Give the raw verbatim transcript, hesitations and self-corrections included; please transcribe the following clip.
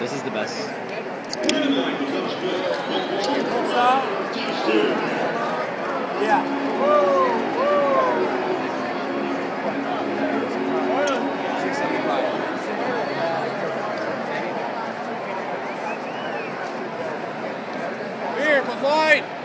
This is the best. Yeah. Here, but light.